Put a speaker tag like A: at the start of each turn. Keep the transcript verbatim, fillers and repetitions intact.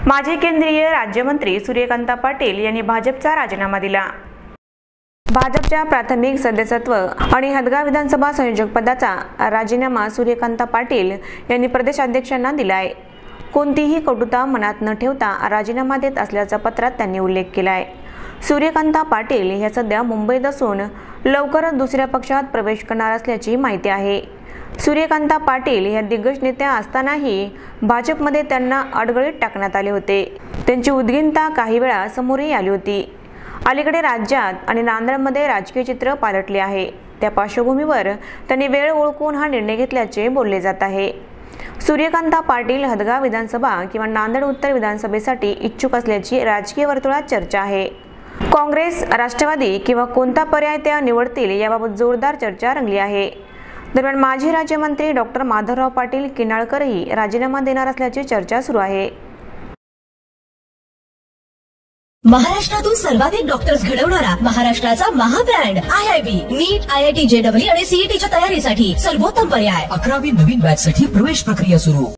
A: माजी केंद्रीय राज्यमंत्री सूर्यकांता पाटील यांनी भाजपचा राजीनामा दिला। भाजपच्या प्राथमिक सदस्यत्व आणि हदगाव विधानसभा संयोजक पदाचा राजीनामा सूर्यकांता पाटील यांनी प्रदेशाध्यक्षांना दिला आहे। कोणतीही कटुता मनात न ठेवता राजीनामा देत असल्याचा पत्रात त्यांनी उल्लेख केला आहे। सूर्यकांता पाटील हे सध्या मुंबईत असून लवकरच दुसऱ्या पक्षात प्रवेश करणार असल्याची माहिती आहे। सूर्यकांता पाटील या दिग्गज नेत्या असतानाही भाजपमध्ये त्यांना अडगळीत टाकण्यात आले होते। त्यांची उद्विग्नता काही वेळा समोरही आली होती। अलीकडे राज्यात आणि नांदेडमध्ये राजकीय चित्र पालटले आहे। त्या पार्श्वभूमीवर त्यांनी वेळ ओळखून हा निर्णय घेतल्याचे बोलले जात आहे। सूर्यकांता पाटील हदगाव विधानसभा किंवा नांदेड उत्तर विधानसभेसाठी इच्छुक असल्याची राजकीय वर्तुळात चर्चा आहे। काँग्रेस, राष्ट्रवादी किंवा कोणता पर्याय त्या निवडतील याबाबत जोरदार चर्चा रंगली आहे। दरम्यान माजी राज्यमंत्री डॉक्टर माधवराव पाटील किनाळकरही राजीनामा देणार असल्याची चर्चा सुरू आहे।
B: महाराष्ट्रातून सर्वाधिक डॉक्टर्स घडवणारा महाराष्ट्राचा महाब्रँड I I B NEET, I I T J double E आणि सीईटीच्या तयारीसाठी सर्वोत्तम पर्याय।
C: अकरावी नवीन बॅच साठी प्रवेश प्रक्रिया सुरू।